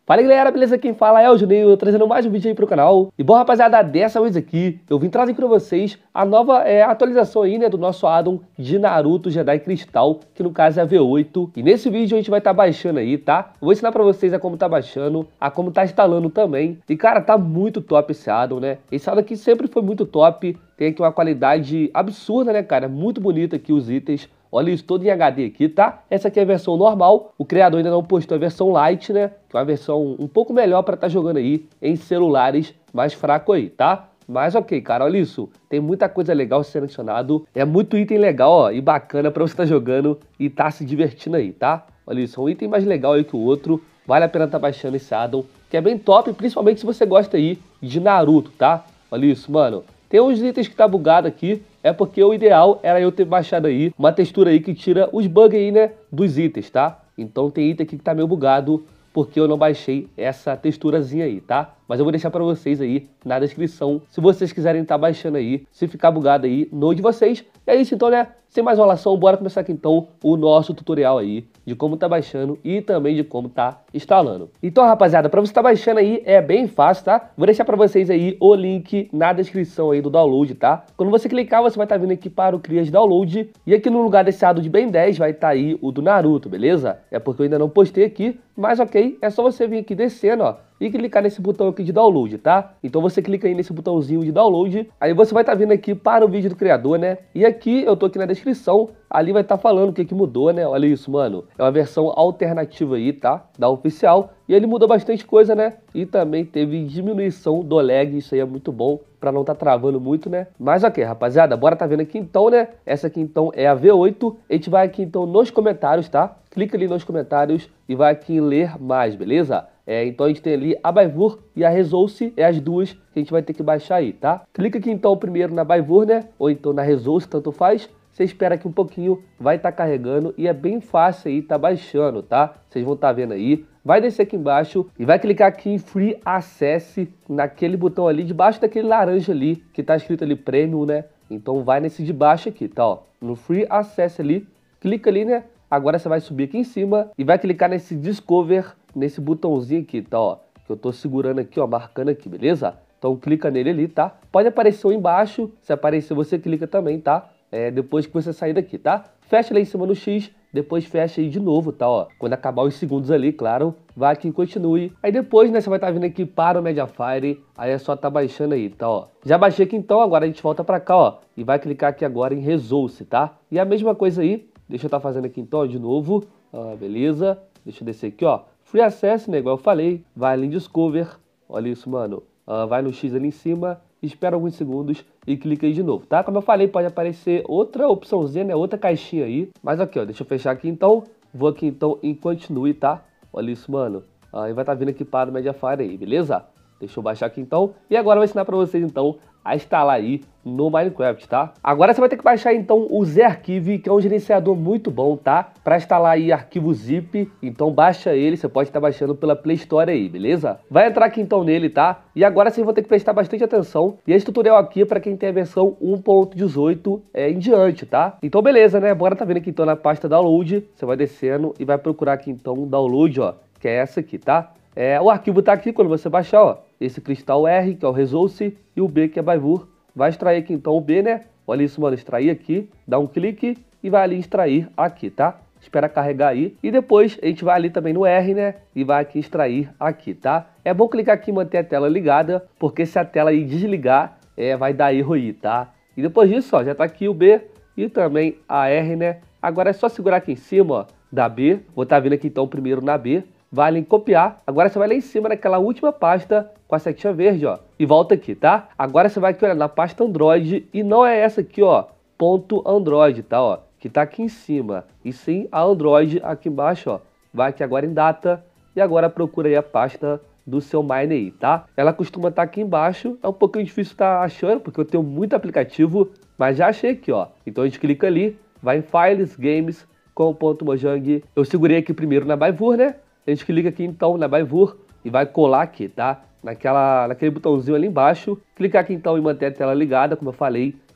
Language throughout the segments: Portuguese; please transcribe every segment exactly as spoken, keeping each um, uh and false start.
Fala galera, beleza? Quem fala é o Juninho, trazendo mais um vídeo aí pro canal. E bom rapaziada, dessa vez aqui eu vim trazer pra vocês a nova é, atualização aí, né, do nosso addon de Naruto Jedi Cristal, que no caso é a V oito. E nesse vídeo a gente vai estar tá baixando aí, tá? Eu vou ensinar pra vocês a como tá baixando, a como tá instalando também. E cara, tá muito top esse addon, né? Esse addon aqui sempre foi muito top, tem aqui uma qualidade absurda, né, cara? Muito bonito aqui os itens. Olha isso, todo em H D aqui, tá? Essa aqui é a versão normal. O criador ainda não postou a versão Lite, né? Que é uma versão um pouco melhor para estar tá jogando aí em celulares mais fracos aí, tá? Mas ok, cara, olha isso. Tem muita coisa legal selecionado. É muito item legal, ó, e bacana para você estar tá jogando e tá se divertindo aí, tá? Olha isso, é um item mais legal aí que o outro. Vale a pena estar tá baixando esse addon, que é bem top, principalmente se você gosta aí de Naruto, tá? Olha isso, mano. Tem uns itens que tá bugado aqui, é porque o ideal era eu ter baixado aí uma textura aí que tira os bugs aí, né, dos itens, tá? Então tem item aqui que tá meio bugado, porque eu não baixei essa texturazinha aí, tá? Mas eu vou deixar pra vocês aí na descrição, se vocês quiserem estar tá baixando aí, se ficar bugado aí no de vocês. É isso então, né? Sem mais enrolação, bora começar aqui então o nosso tutorial aí de como tá baixando e também de como tá instalando. Então, rapaziada, para você tá baixando aí é bem fácil, tá? Vou deixar para vocês aí o link na descrição aí do download, tá? Quando você clicar, você vai estar tá vindo aqui para o Cria de Download e aqui no lugar desse addon de Ben dez vai estar tá aí o do Naruto, beleza? É porque eu ainda não postei aqui, mas ok, é só você vir aqui descendo, ó, e clicar nesse botão aqui de download, tá? Então você clica aí nesse botãozinho de download, aí você vai estar tá vindo aqui para o vídeo do criador, né? E aqui eu tô aqui na descrição, ali vai estar tá falando o que que mudou, né? Olha isso, mano. É uma versão alternativa aí, tá? Da oficial. E ele mudou bastante coisa, né? E também teve diminuição do lag, isso aí é muito bom, pra não tá travando muito, né? Mas ok, rapaziada, bora tá vendo aqui então, né? Essa aqui então é a V oito. A gente vai aqui então nos comentários, tá? Clica ali nos comentários e vai aqui em ler mais, beleza? É, então a gente tem ali a Baivur e a Resource, é as duas que a gente vai ter que baixar aí, tá? Clica aqui então primeiro na Baivur, né? Ou então na Resource, tanto faz. Você espera aqui um pouquinho, vai estar tá carregando e é bem fácil aí, tá baixando, tá? Vocês vão estar tá vendo aí. Vai descer aqui embaixo e vai clicar aqui em Free Access, naquele botão ali, debaixo daquele laranja ali, que tá escrito ali Premium, né? Então vai nesse de baixo aqui, tá? Ó, no Free Access ali, clica ali, né? Agora você vai subir aqui em cima e vai clicar nesse Discover, nesse botãozinho aqui, tá? Ó, que eu tô segurando aqui, ó, marcando aqui, beleza? Então clica nele ali, tá? Pode aparecer um embaixo, se aparecer você clica também, tá? É, depois que você sair daqui, tá? Fecha lá em cima no X, depois fecha aí de novo, tá? Ó, quando acabar os segundos ali, claro, vai aqui em continue. Aí depois, né, você vai estar tá vindo aqui para o Mediafire, aí é só tá baixando aí, tá? Ó, já baixei aqui então, agora a gente volta pra cá, ó, e vai clicar aqui agora em Resource, tá? E a mesma coisa aí, deixa eu estar tá fazendo aqui então, ó, de novo, ó, beleza? Deixa eu descer aqui, ó, Free Access, né, igual eu falei, vai ali em Discover, olha isso, mano, uh, vai no X ali em cima, espera alguns segundos e clica aí de novo, tá? Como eu falei, pode aparecer outra opçãozinha, né? Outra caixinha aí. Mas aqui, ó, deixa eu fechar aqui então. Vou aqui então em Continue, tá? Olha isso, mano. Aí vai estar tá vindo aqui para o Mediafire aí, beleza? Deixa eu baixar aqui então. E agora eu vou ensinar pra vocês então a instalar aí no Minecraft, tá? Agora você vai ter que baixar então o Zarchive, que é um gerenciador muito bom, tá? Para instalar aí arquivo zip, então baixa ele, você pode estar baixando pela Play Store aí, beleza? Vai entrar aqui então nele, tá? E agora vocês vão ter que prestar bastante atenção. E esse tutorial aqui é para quem tem a versão um ponto dezoito é, em diante, tá? Então beleza, né? Bora tá vendo aqui então na pasta download, você vai descendo e vai procurar aqui então download, ó, que é essa aqui, tá? É, o arquivo tá aqui quando você baixar, ó, esse cristal R, que é o Resource, e o B, que é Baivur. Vai extrair aqui então o B, né? Olha isso, mano, extrair aqui, dá um clique e vai ali extrair aqui, tá? Espera carregar aí. E depois a gente vai ali também no R, né? E vai aqui extrair aqui, tá? É bom clicar aqui e manter a tela ligada, porque se a tela aí desligar, é, vai dar erro aí, tá? E depois disso, ó, já tá aqui o B e também a R, né? Agora é só segurar aqui em cima, ó, da B. Vou estar vindo aqui então primeiro na B. Vai ali em copiar, agora você vai lá em cima naquela última pasta com a setinha verde, ó, e volta aqui, tá? Agora você vai aqui, olha, na pasta Android, e não é essa aqui, ó, ponto Android, tá, ó, que tá aqui em cima, e sim a Android aqui embaixo, ó, vai aqui agora em data, e agora procura aí a pasta do seu Mine aí, tá? Ela costuma estar aqui embaixo, é um pouquinho difícil estar achando, porque eu tenho muito aplicativo, mas já achei aqui, ó, então a gente clica ali, vai em Files, Games, com ponto Mojang, eu segurei aqui primeiro na Baivur, né? A gente clica aqui então na Baivur e vai colar aqui, tá? Naquela, naquele botãozinho ali embaixo. Clicar aqui então em manter a tela ligada, como eu falei.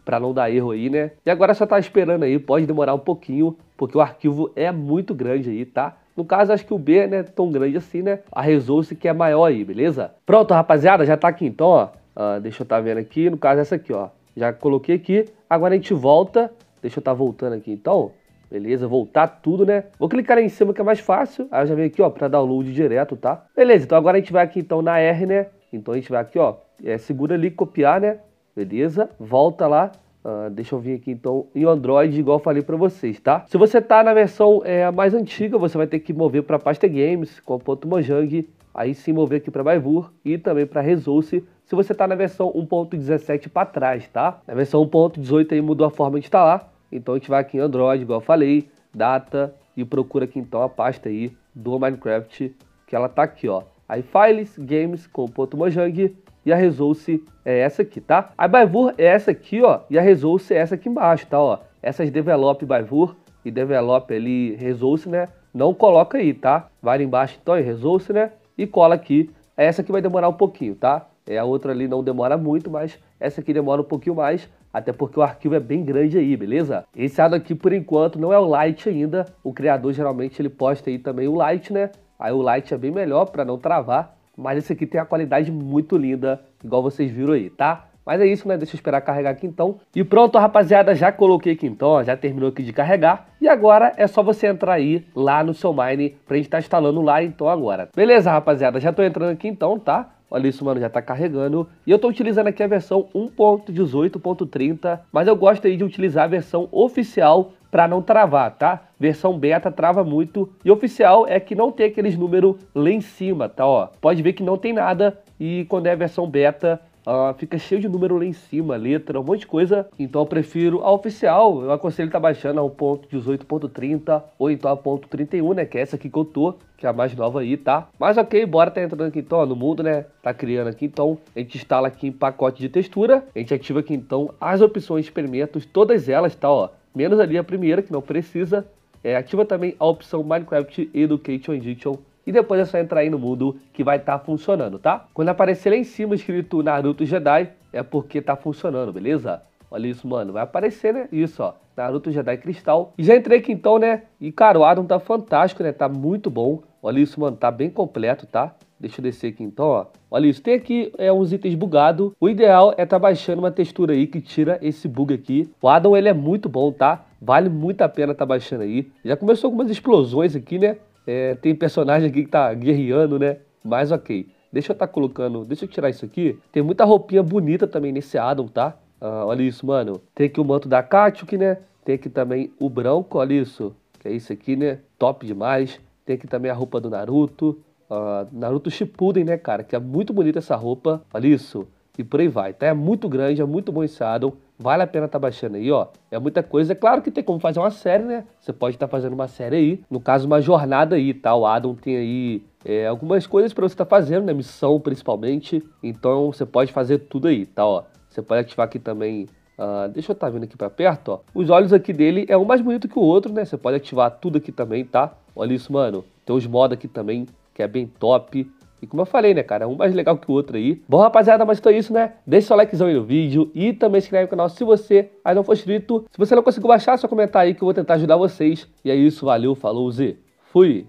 para não dar erro aí, né? E agora só tá esperando aí, pode demorar um pouquinho, porque o arquivo é muito grande aí, tá? No caso, acho que o B, né, tão grande assim, né? A Resource que é maior aí, beleza? Pronto, rapaziada, já tá aqui então, ó. Uh, deixa eu tá vendo aqui, no caso essa aqui, ó. Já coloquei aqui, agora a gente volta. Deixa eu tá voltando aqui então. Beleza, voltar tudo, né? Vou clicar aí em cima que é mais fácil. Aí eu já venho aqui, ó, pra download direto, tá? Beleza, então agora a gente vai aqui então na R, né? Então a gente vai aqui, ó, é, segura ali, copiar, né? Beleza, volta lá. Uh, deixa eu vir aqui então em Android, igual eu falei pra vocês, tá? Se você tá na versão é, mais antiga, você vai ter que mover pra pasta games, com ponto Mojang. Aí sim mover aqui pra Bavur e também pra Resource. Se você tá na versão um ponto dezessete para trás, tá? Na versão um ponto dezoito aí mudou a forma de instalar. Então a gente vai aqui em Android, igual eu falei, data, e procura aqui então a pasta aí do Minecraft, que ela tá aqui, ó. Aí Files, Games, com ponto Mojang, e a Resource é essa aqui, tá? A Bavur é essa aqui, ó, e a Resource é essa aqui embaixo, tá, ó. Essas Develop Bavur e Develop ali Resource, né? Não coloca aí, tá? Vai ali embaixo então em Resource, né? E cola aqui. Essa aqui vai demorar um pouquinho, tá? É, a outra ali não demora muito, mas essa aqui demora um pouquinho mais, até porque o arquivo é bem grande aí, beleza? Esse lado aqui, por enquanto, não é o Lite ainda. O criador, geralmente, ele posta aí também o Lite, né? Aí o Lite é bem melhor para não travar, mas esse aqui tem a qualidade muito linda, igual vocês viram aí, tá? Mas é isso, né? Deixa eu esperar carregar aqui então. E pronto, rapaziada, já coloquei aqui então, ó, já terminou aqui de carregar. E agora é só você entrar aí lá no seu Mine pra gente estar tá instalando lá então agora. Beleza, rapaziada, já tô entrando aqui então, tá? Olha isso, mano, já tá carregando. E eu tô utilizando aqui a versão um ponto dezoito ponto trinta, mas eu gosto aí de utilizar a versão oficial para não travar, tá? Versão beta trava muito. E oficial é que não tem aqueles números lá em cima, tá? Ó, pode ver que não tem nada. E quando é a versão beta, uh, fica cheio de número lá em cima, letra, um monte de coisa. Então eu prefiro a oficial. Eu aconselho estar tá baixando a um ponto dezoito ponto trinta ou então a ponto trinta e um, né? Que é essa aqui que eu tô, que é a mais nova aí, tá? Mas ok, bora tá entrando aqui então, ó, no mundo, né? Tá criando aqui então. A gente instala aqui em pacote de textura. A gente ativa aqui então as opções experimentos, todas elas, tá? Ó, menos ali a primeira, que não precisa. É, ativa também a opção Minecraft Education Edition. E depois é só entrar aí no mundo que vai estar tá funcionando, tá? Quando aparecer lá em cima escrito Naruto Jedi, é porque tá funcionando, beleza? Olha isso, mano. Vai aparecer, né? Isso, ó. Naruto Jedi Cristal. E já entrei aqui então, né? E, cara, o Adam tá fantástico, né? Tá muito bom. Olha isso, mano. Tá bem completo, tá? Deixa eu descer aqui então, ó. Olha isso. Tem aqui é, uns itens bugados. O ideal é tá baixando uma textura aí que tira esse bug aqui. O Adam, ele é muito bom, tá? Vale muito a pena tá baixando aí. Já começou algumas explosões aqui, né? É, tem personagem aqui que tá guerreando, né? Mas ok. Deixa eu tá colocando... Deixa eu tirar isso aqui. Tem muita roupinha bonita também nesse Adam, tá? Ah, olha isso, mano. Tem aqui o manto da Katsuki, né? Tem aqui também o branco, olha isso. Que é isso aqui, né? Top demais. Tem aqui também a roupa do Naruto. Uh, Naruto Shippuden, né, cara? Que é muito bonita essa roupa. Olha isso. E por aí vai, tá? É muito grande, é muito bom esse Adam. Vale a pena tá baixando aí, ó. É muita coisa. É claro que tem como fazer uma série, né? Você pode estar tá fazendo uma série aí. No caso, uma jornada aí, tá? O Adam tem aí é, algumas coisas pra você estar tá fazendo, né? Missão, principalmente. Então, você pode fazer tudo aí, tá? Ó. Você pode ativar aqui também... Uh, deixa eu estar tá vindo aqui pra perto, ó. Os olhos aqui dele é um mais bonito que o outro, né? Você pode ativar tudo aqui também, tá? Olha isso, mano. Tem os mods aqui também, que é bem top. E como eu falei, né, cara, um mais legal que o outro aí. Bom, rapaziada, mas então é isso, né? Deixa seu likezão aí no vídeo e também se inscreve no canal se você ainda não for inscrito. Se você não conseguiu baixar, é só comentar aí que eu vou tentar ajudar vocês. E é isso, valeu, falou, Z. Fui!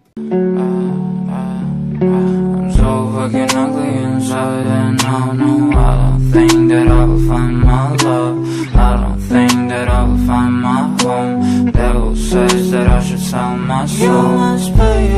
Says that I should sell my soul. You must pay